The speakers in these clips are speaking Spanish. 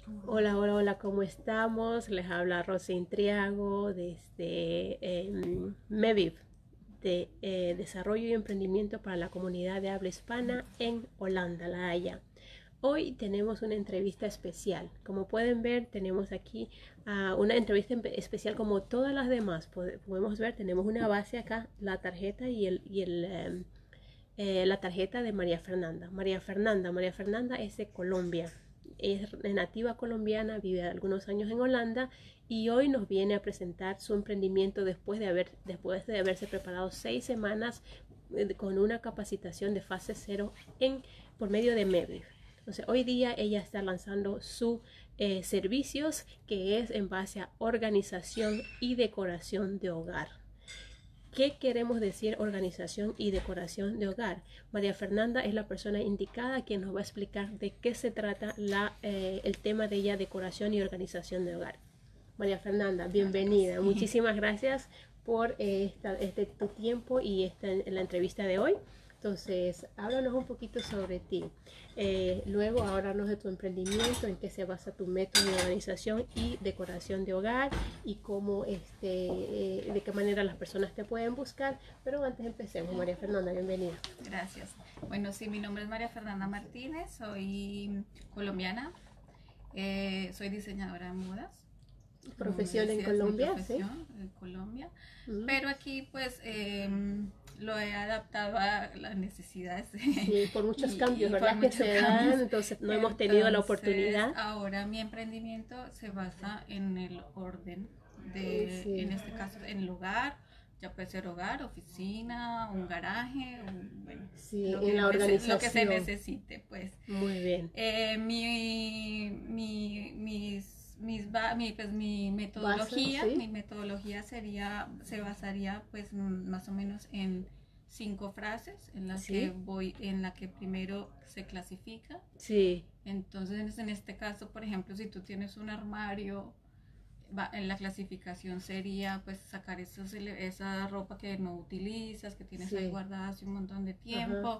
Hola, hola, hola, ¿cómo estamos? Les habla Rosy Intriago desde MEVIV, de Desarrollo y Emprendimiento para la Comunidad de Habla Hispana en Holanda, La Haya. Hoy tenemos una entrevista especial. Como pueden ver, tenemos aquí una entrevista especial como todas las demás. Podemos ver, tenemos una base acá, la tarjeta la tarjeta de María Fernanda. María Fernanda es de Colombia, es nativa colombiana, vive algunos años en Holanda y hoy nos viene a presentar su emprendimiento después de haberse preparado 6 semanas con una capacitación de fase cero por medio de MEVIV. Entonces, hoy día ella está lanzando sus servicios que es en base a organización y decoración de hogar. ¿Qué queremos decir organización y decoración de hogar? María Fernanda es la persona indicada quien nos va a explicar de qué se trata el tema de ella, decoración y organización de hogar. María Fernanda, bienvenida. Muchísimas gracias por tu tiempo y la entrevista de hoy. Entonces, háblanos un poquito sobre ti. Luego, háblanos de tu emprendimiento, en qué se basa tu método de organización y decoración de hogar y cómo, de qué manera las personas te pueden buscar. Pero antes empecemos. María Fernanda, bienvenida. Gracias. Bueno, sí, mi nombre es María Fernanda Martínez, soy colombiana, soy diseñadora de modas. Profesión en Colombia, profesión, ¿sí? En Colombia, pero aquí pues lo he adaptado a las necesidades. Sí, por muchos cambios, ¿verdad? Por Que muchos se cambios. dan, entonces no hemos tenido la oportunidad. Ahora mi emprendimiento se basa en el orden Sí. en este caso, en el hogar. Ya puede ser hogar, oficina, un garaje, bueno, sí, en la organización. Lo que se necesite, pues. Muy bien. Mi metodología, ¿sí? Mi metodología se basaría pues más o menos en 5 frases en las ¿sí? en la que primero se clasifica. Sí. Entonces en este caso, por ejemplo, si tú tienes un armario, en la clasificación sería pues sacar esa ropa que no utilizas, que tienes ahí guardada hace un montón de tiempo.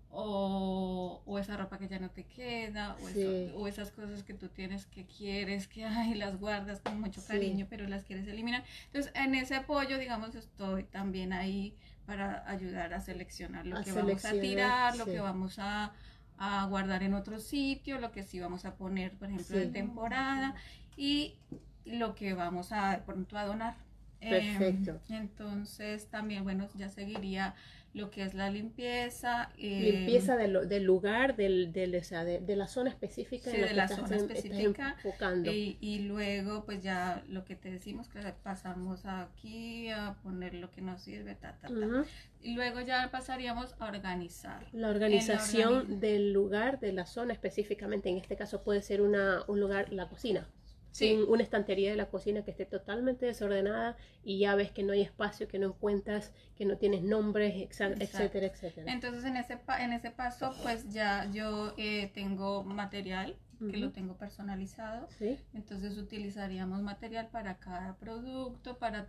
O esa ropa que ya no te queda, o esas cosas que tú tienes que quieres, que las guardas con mucho cariño, pero las quieres eliminar. Entonces, en ese apoyo, digamos, estoy también ahí para ayudar a seleccionar lo que vamos a tirar, lo que vamos a guardar en otro sitio, lo que sí vamos a poner, por ejemplo, de temporada, y lo que vamos a de pronto a donar. Perfecto. Entonces, también, bueno, ya seguiría lo que es la limpieza. Limpieza del lugar, de la zona específica. Sí, en la de que la zona específica. Enfocando. Y luego, pues ya lo que te decimos, que pasamos aquí a poner lo que nos sirve, Y luego ya pasaríamos a organizar. La organización del lugar, de la zona específicamente. En este caso puede ser un lugar, la cocina. Sí. Una estantería de la cocina que esté totalmente desordenada y ya ves que no hay espacio, que no encuentras, que no tienes nombres, etcétera, etcétera. Entonces en ese paso pues ya yo tengo material que lo tengo personalizado. ¿Sí? Entonces utilizaríamos material para cada producto, para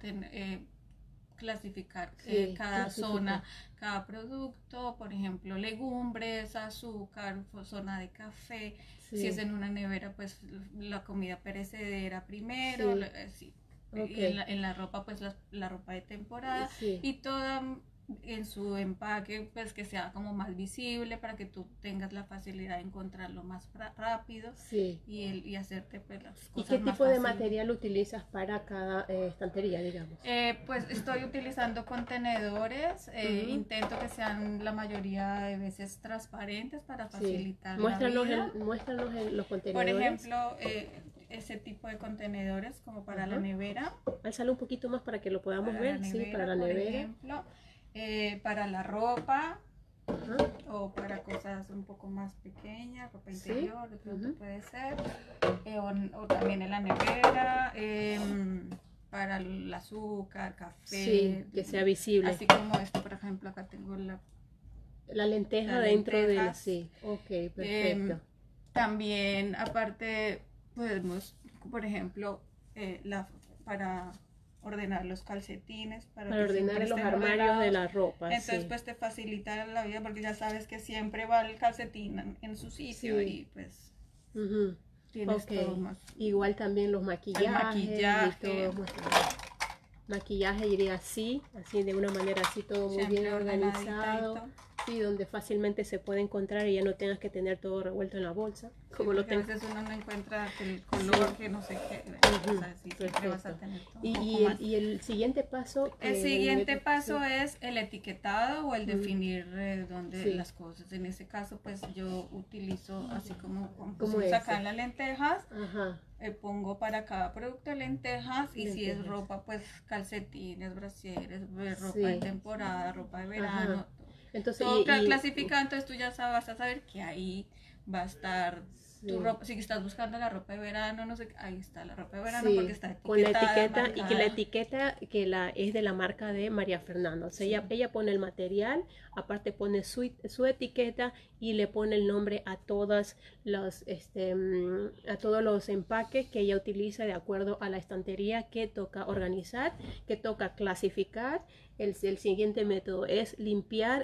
clasificar cada zona, cada producto, por ejemplo, legumbres, azúcar, zona de café. Si es en una nevera, pues la comida perecedera primero, Okay. En la ropa, pues la ropa de temporada, y toda en su empaque, pues que sea como más visible para que tú tengas la facilidad de encontrarlo más rápido y hacerte pues las cosas. ¿Y qué tipo de material utilizas para cada estantería, digamos? Pues estoy utilizando contenedores, intento que sean la mayoría de veces transparentes para facilitar la vida. Muéstranos los contenedores. Por ejemplo, ese tipo de contenedores como para la nevera. Álzalo un poquito más para que lo podamos ver. Nevera, para la por nevera. Ejemplo, para la ropa o para cosas un poco más pequeñas, ropa interior, de pronto puede ser, o también en la nevera, para el azúcar, café, que sea visible. Así como esto, por ejemplo, acá tengo la lenteja dentro de la... ok, perfecto. También, aparte, podemos, por ejemplo, para ordenar los calcetines, para ordenar los armarios de la ropa. Entonces pues te facilita la vida porque ya sabes que siempre va el calcetín en su sitio y pues tienes todo más. Igual también los maquillajes. El maquillaje. Maquillaje iría así de una manera así todo muy bien organizado. Sí, donde fácilmente se puede encontrar y ya no tengas que tener todo revuelto en la bolsa. Como lo tengo. A veces uno no encuentra el color, que no sé qué. O sea, sí, siempre vas a tener todo y el siguiente paso. El siguiente paso es el etiquetado o el definir dónde las cosas. En ese caso, pues yo utilizo así como acá en las lentejas. Pongo para cada producto lentejas y si es ropa, pues calcetines, brasieres, ropa de temporada, ropa de verano. Entonces, todo clasificado, entonces tú ya vas a saber que ahí va a estar tu ropa. Si estás buscando la ropa de verano, no sé, ahí está la ropa de verano porque está etiquetada. Con la etiqueta, marcada. Y que la etiqueta es de la marca de María Fernanda. O sea, ella pone el material, aparte pone su etiqueta y le pone el nombre a todos los empaques que ella utiliza de acuerdo a la estantería que toca organizar, que toca clasificar. El siguiente método es limpiar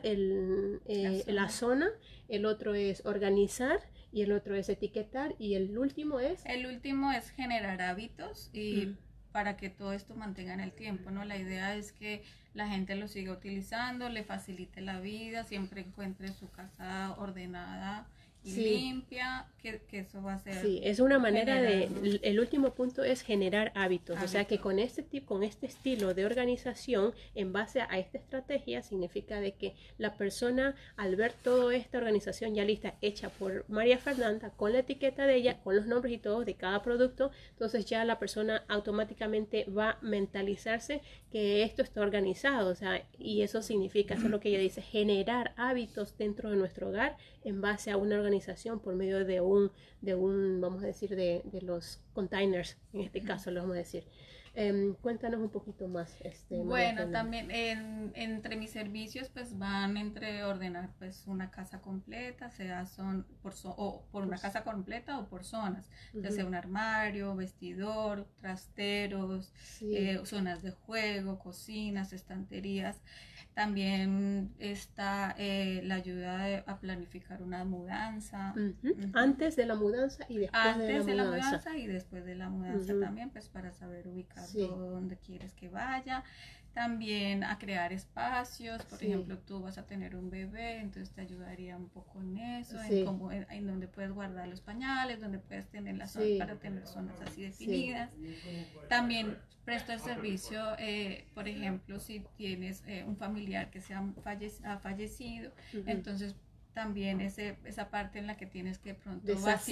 la zona, el otro es organizar y el otro es etiquetar y el último es... El último es generar hábitos y para que todo esto mantenga en el tiempo, ¿no? La idea es que la gente lo siga utilizando, le facilite la vida, siempre encuentre su casa ordenada y limpia, que eso va a ser... Sí, es una manera el último punto es generar hábitos. O sea que con este estilo de organización, en base a esta estrategia, significa de que la persona al ver toda esta organización ya lista, hecha por María Fernanda, con la etiqueta de ella, con los nombres y todo de cada producto, entonces ya la persona automáticamente va a mentalizarse que esto está organizado. O sea, y eso significa, eso es lo que ella dice, generar hábitos dentro de nuestro hogar en base a una organización por medio de un vamos a decir, de los containers, en este caso lo vamos a decir. Cuéntanos un poquito más. Bueno, también entre mis servicios pues van entre ordenar pues una casa completa, son por una casa completa o por zonas, ya sea un armario, vestidor, trasteros, zonas de juego, cocinas, estanterías. También está la ayuda a planificar una mudanza. Antes de la mudanza y después de la mudanza y después de la mudanza también, pues para saber ubicar todo donde quieres que vaya. También a crear espacios, por ejemplo, tú vas a tener un bebé, entonces te ayudaría un poco en eso, en donde puedes guardar los pañales, donde puedes tener la zona para tener zonas así definidas. También presto el servicio, por ejemplo, si tienes un familiar que ha fallecido, entonces también esa parte en la que tienes que pronto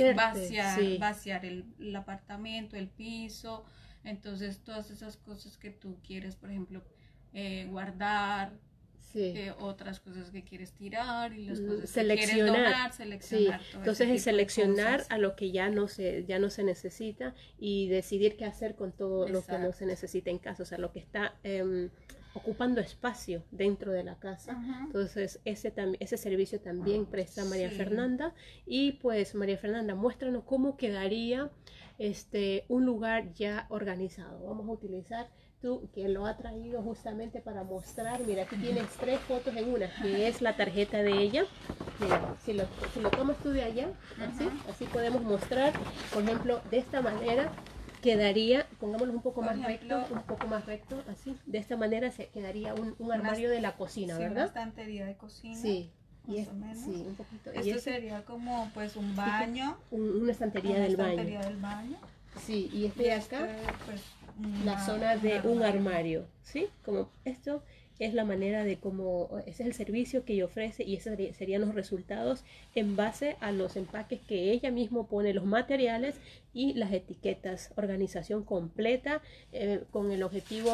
vaciar el apartamento, el piso. Entonces todas esas cosas que tú quieres, por ejemplo, guardar, otras cosas que quieres tirar y las cosas que quieres donar, seleccionar. Entonces es seleccionar a lo que ya no se necesita y decidir qué hacer con todo lo que no se necesita en casa, o sea, lo que está ocupando espacio dentro de la casa. Entonces ese servicio también presta María Fernanda. Y pues María Fernanda, muéstranos cómo quedaría un lugar ya organizado. Vamos a utilizar tú, que lo ha traído justamente para mostrar. Mira, aquí tienes 3 fotos en una, que es la tarjeta de ella. Mira, si lo tomas tú de allá, así podemos mostrar, por ejemplo, de esta manera quedaría, pongámoslo un poco más recto, así, de esta manera se quedaría un armario de la cocina, ¿verdad? Una estantería de cocina. Sí. Más o menos. Sí, un poquito. Esto sería como pues un baño. Una estantería del baño. Sí, y de acá, pues, la zona de un armario, ¿sí? Como esto es la manera de cómo, ese es el servicio que ella ofrece y esos serían los resultados en base a los empaques que ella misma pone, los materiales y las etiquetas, organización completa con el objetivo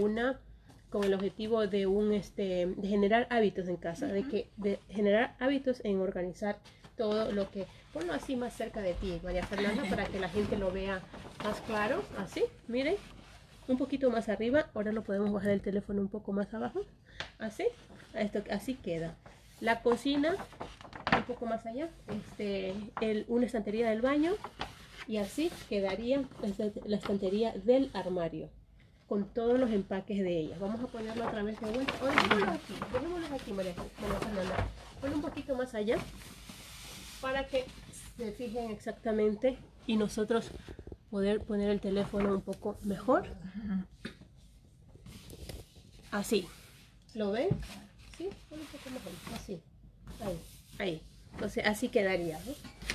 de generar hábitos en casa, de generar hábitos en organizar todo lo que, ponlo así más cerca de ti, María Fernanda, para que la gente lo vea más claro, así, miren, un poquito más arriba, ahora lo podemos bajar el teléfono un poco más abajo, así, así queda. La cocina, un poco más allá, una estantería del baño, y así quedaría la estantería del armario, con todos los empaques de ella. Vamos a ponerlo otra vez de vuelta. Dejémoslo aquí, María Fernanda. Ponlo un poquito más allá, para que se fijen exactamente y nosotros poder poner el teléfono un poco mejor. Así. ¿Lo ven? Sí, un poco mejor. Así. Ahí. Entonces así quedaría, ¿no?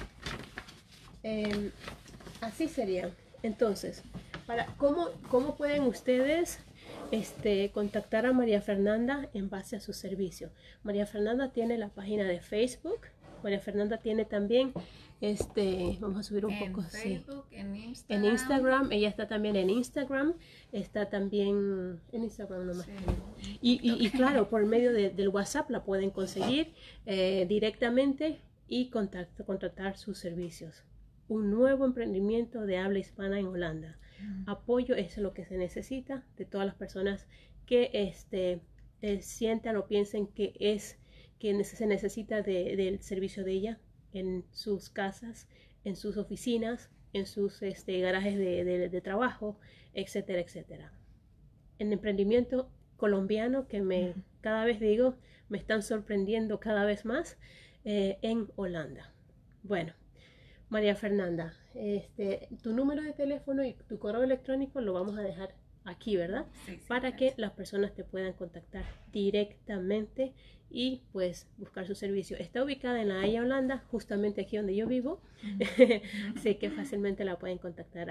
Así sería. Entonces, ¿cómo pueden ustedes contactar a María Fernanda en base a su servicio? María Fernanda tiene la página de Facebook. María Fernanda tiene también, vamos a subir un poco, Facebook, sí. En Instagram, ella está también en Instagram, está también en Instagram nomás. Sí. Y claro, por medio del WhatsApp la pueden conseguir directamente y contratar sus servicios. Un nuevo emprendimiento de habla hispana en Holanda. Apoyo es lo que se necesita de todas las personas que sientan o piensen que se necesita del servicio de ella en sus casas, en sus oficinas, en sus garajes de trabajo, etcétera, etcétera. El emprendimiento colombiano que cada vez digo, me están sorprendiendo cada vez más en Holanda. Bueno, María Fernanda, tu número de teléfono y tu correo electrónico lo vamos a dejar aquí, ¿verdad? Sí, para que las personas te puedan contactar directamente y pues buscar su servicio. Está ubicada en La Haya, Holanda, justamente aquí donde yo vivo. Sé que fácilmente la pueden contactar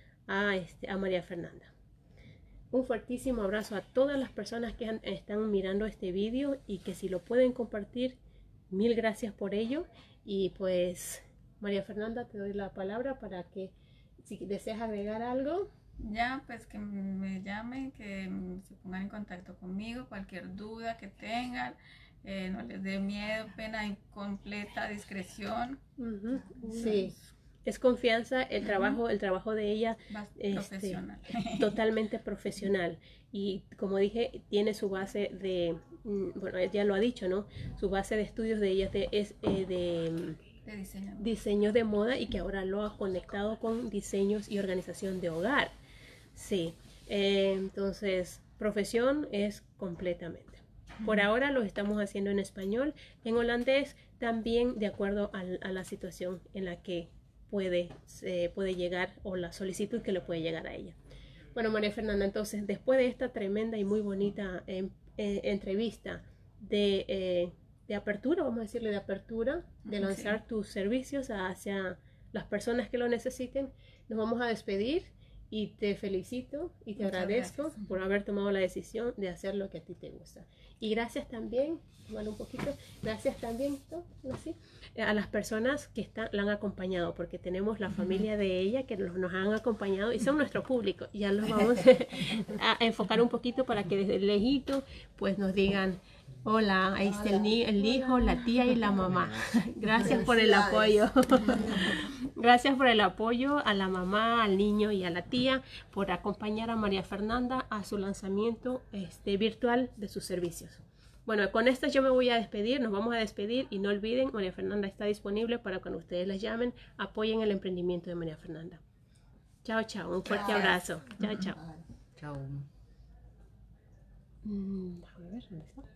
a María Fernanda. Un fuertísimo abrazo a todas las personas que están mirando este vídeo y que si lo pueden compartir, mil gracias por ello. Y pues María Fernanda, te doy la palabra para que si deseas agregar algo. Ya, pues que me llamen, que se pongan en contacto conmigo, cualquier duda que tengan, no les dé miedo, pena, en completa discreción. Sí, es confianza, el trabajo de ella profesional. Totalmente profesional. Y como dije, tiene su base bueno, ella lo ha dicho, ¿no? Su base de estudios de ella es de diseño de moda y que ahora lo ha conectado con diseños y organización de hogar. Sí, entonces profesión es completamente. Por ahora lo estamos haciendo en español, en holandés también de acuerdo a la situación en la que puede llegar o la solicitud que le puede llegar a ella. Bueno, María Fernanda, entonces después de esta tremenda y muy bonita entrevista de apertura, vamos a decirle de apertura, de lanzar tus servicios hacia las personas que lo necesiten, nos vamos a despedir y te felicito y te agradezco por haber tomado la decisión de hacer lo que a ti te gusta. Y gracias también, un poquito, gracias también ¿sí? A las personas que la han acompañado, porque tenemos la familia de ella que nos han acompañado y son nuestro público. Ya los vamos a enfocar un poquito para que desde lejito pues nos digan: hola, ahí está el hijo, la tía y la mamá. Gracias por el apoyo. Gracias por el apoyo a la mamá, al niño y a la tía por acompañar a María Fernanda a su lanzamiento virtual de sus servicios. Bueno, con esto yo me voy a despedir, nos vamos a despedir y no olviden, María Fernanda está disponible para cuando ustedes la llamen, apoyen el emprendimiento de María Fernanda. Chao, chao, un fuerte abrazo. Chao, chao. Chao. A ver, ¿dónde está?